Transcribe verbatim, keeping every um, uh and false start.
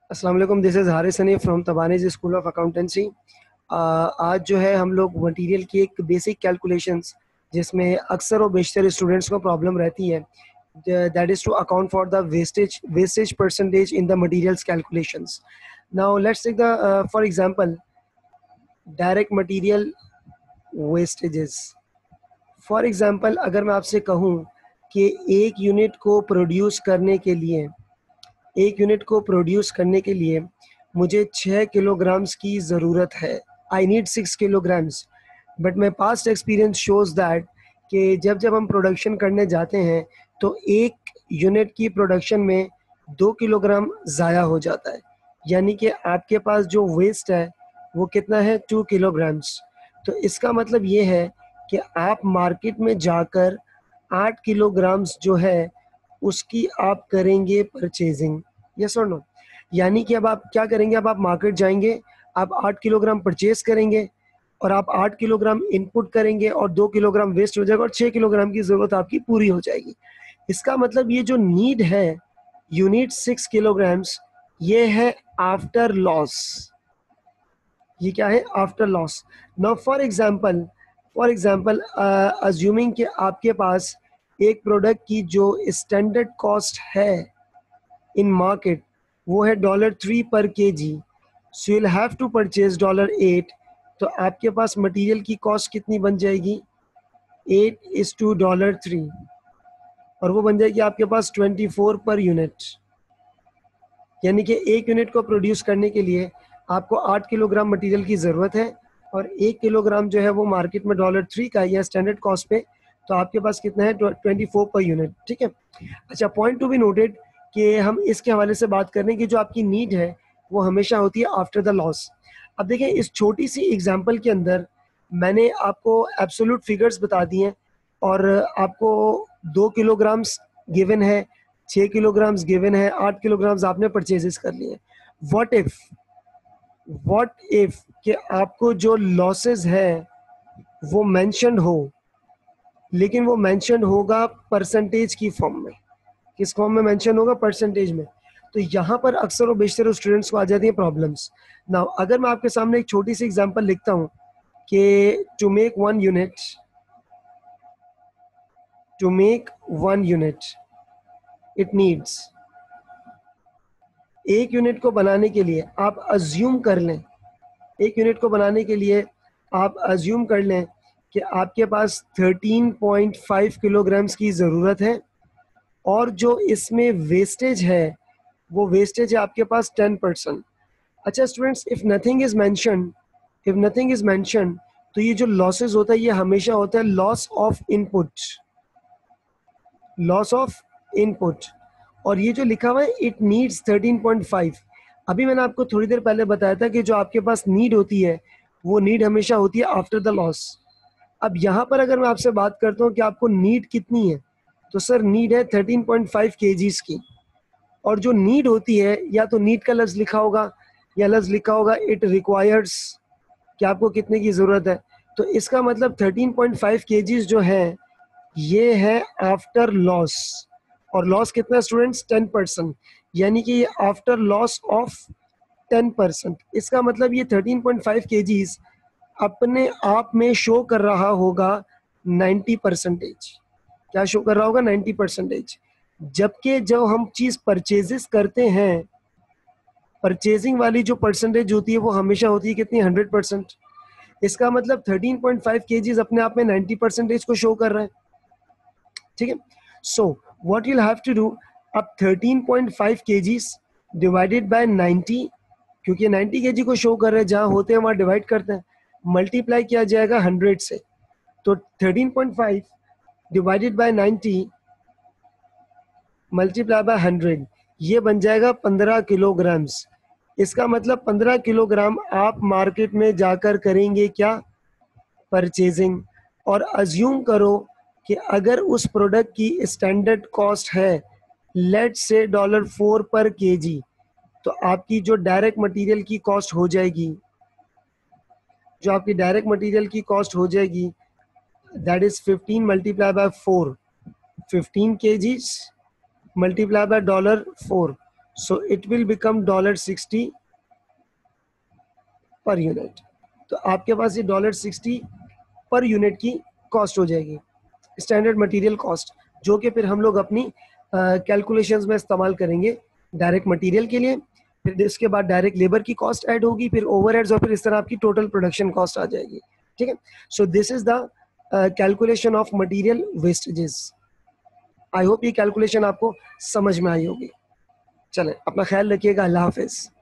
अस्सलाम वालेकुम, this is Haris Hani from Tabani's school of accountancy. आज जो है हम लोग मटेरियल की एक बेसिक कैलकुलेशंस जिसमें अक्सर और बेशतर स्टूडेंट्स को प्रॉब्लम रहती है, that is to account for the wastage wastage percentage in the materials calculations. Now let's take the for example direct material wastages. For example अगर मैं आपसे कहूँ कि एक यूनिट को प्रोड्यूस करने के लिए एक यूनिट को प्रोड्यूस करने के लिए मुझे छः किलोग्राम्स की ज़रूरत है, I need six kilograms, but my past experience shows that कि जब जब हम प्रोडक्शन करने जाते हैं तो एक यूनिट की प्रोडक्शन में दो किलोग्राम ज़ाया हो जाता है, यानी कि आपके पास जो वेस्ट है वो कितना है, टू किलोग्राम्स। तो इसका मतलब ये है कि आप मार्केट में जाकर आठ किलोग्राम्स जो है उसकी आप करेंगे परचेजिंग, यस और नो। यानी कि अब आप क्या करेंगे, अब आप मार्केट जाएंगे, आप आठ किलोग्राम परचेज करेंगे और आप आठ किलोग्राम इनपुट करेंगे और दो किलोग्राम वेस्ट हो जाएगा और छः किलोग्राम की ज़रूरत आपकी पूरी हो जाएगी। इसका मतलब ये जो नीड है, यू नीड सिक्स किलोग्राम्स, ये है आफ्टर लॉस। ये क्या है, after loss. Now for example for example assuming कि आपके पास एक प्रोडक्ट की जो स्टैंडर्ड कॉस्ट है इन मार्केट वो है dollar three per K G, so you'll have to purchase dollar eight. तो आपके पास मटेरियल की कॉस्ट कितनी बन जाएगी, eight is to dollar three, और वो बन जाएगी आपके पास ट्वेंटी फोर पर यूनिट। यानी कि एक यूनिट को प्रोड्यूस करने के लिए आपको आठ किलोग्राम मटेरियल की ज़रूरत है और एक किलोग्राम जो है वो मार्केट में डॉलर थ्री का या स्टैंडर्ड कॉस्ट पे, तो आपके पास कितना है, ट्वेंटी फोर पर यूनिट। ठीक है। अच्छा, पॉइंट टू बी नोटेड कि हम इसके हवाले से बात कर रहे हैं कि जो आपकी नीड है वो हमेशा होती है आफ्टर द लॉस। अब देखें, इस छोटी सी एग्जांपल के अंदर मैंने आपको एब्सोल्यूट फिगर्स बता दिए हैं और आपको दो किलोग्राम्स गिवन है, छः किलोग्राम्स गिवन है, आठ किलोग्राम्स आपने परचेजेस कर लिए। व्हाट इफ व्हाट इफ कि आपको जो लॉसेस है वो मेंशन्ड हो, लेकिन वो मेंशन्ड होगा परसेंटेज की फॉर्म में। किस फॉर्म में मेंशन होगा, परसेंटेज में। तो यहाँ पर अक्सर और बेशतर स्टूडेंट्स को आ जाती है प्रॉब्लम्स। नाउ अगर मैं आपके सामने एक छोटी सी एग्जांपल लिखता हूँ कि to make one unit to make one unit it needs, एक यूनिट को बनाने के लिए आप अज्यूम कर लें एक यूनिट को बनाने के लिए आप अज्यूम कर लें कि आपके पास थर्टीन पॉइंट फाइव किलोग्राम्स की ज़रूरत है और जो इसमें वेस्टेज है वो वेस्टेज है आपके पास टेन परसेंट। अच्छा students, if nothing is mention if nothing is mention तो ये जो लॉसेस होता है ये हमेशा होता है loss of input loss of input. और ये जो लिखा हुआ है it needs thirteen point five, अभी मैंने आपको थोड़ी देर पहले बताया था कि जो आपके पास नीड होती है वो नीड हमेशा होती है आफ्टर द लॉस। अब यहाँ पर अगर मैं आपसे बात करता हूँ कि आपको नीड कितनी है, तो सर नीड है थर्टीन पॉइंट फाइव केजीज की। और जो नीड होती है, या तो नीड का लफ्ज़ लिखा होगा या लफ्ज़ लिखा होगा इट रिक्वायर्स, कि आपको कितने की ज़रूरत है। तो इसका मतलब थर्टीन पॉइंट फाइव केजीज जो है ये है आफ्टर लॉस, और लॉस कितना स्टूडेंट्स, टेन परसेंट, यानी कि ये after loss of ten percent. इसका मतलब ये थर्टीन पॉइंट फाइव केजीज अपने आप में शो कर रहा होगा नाइन्टी परसेंटेज। क्या शो कर रहा होगा, नाइन्टी परसेंटेज। जबकि जब हम चीज़ परचेजेस करते हैं, परचेजिंग वाली जो परसेंटेज होती है वो हमेशा होती है कितनी, हंड्रेड परसेंट। इसका मतलब थर्टीन पॉइंट फाइव केजीज अपने आप में नाइन्टी परसेंटेज को शो कर रहा है। ठीक है। So what you have to do, अब thirteen point five KGs divided by ninety, क्योंकि नाइन्टी केजी को शो कर रहे हैं, जहाँ होते हैं वहाँ डिवाइड करते हैं, मल्टीप्लाई किया जाएगा हंड्रेड से। तो thirteen point five divided by ninety multiply by hundred, ये बन जाएगा पंद्रह किलोग्राम्स। इसका मतलब पंद्रह किलोग्राम आप मार्केट में जाकर करेंगे क्या, परचेजिंग। और अज्यूम करो कि अगर उस प्रोडक्ट की स्टैंडर्ड कॉस्ट है let's say dollar four per KG, तो आपकी जो डायरेक्ट मटेरियल की कॉस्ट हो जाएगी जो आपकी डायरेक्ट मटेरियल की कॉस्ट हो जाएगी that is fifteen multiply by four, fifteen KGs multiply by dollar four, so it will become dollar sixty per unit. तो आपके पास ये डॉलर सिक्सटी पर यूनिट की कॉस्ट हो जाएगी, स्टैंडर्ड मटेरियल कॉस्ट, जो कि फिर हम लोग अपनी कैलकुलेशंस uh, में इस्तेमाल करेंगे डायरेक्ट मटेरियल के लिए। फिर इसके बाद डायरेक्ट लेबर की कॉस्ट ऐड होगी, फिर ओवरहेड्स, और फिर इस तरह आपकी टोटल प्रोडक्शन कॉस्ट आ जाएगी। ठीक है, so this is the calculation of material wastages. I hope ये कैलकुलेशन आपको समझ में आई होगी। चलें, अपना ख्याल रखिएगा। अल्लाह हाफिज़।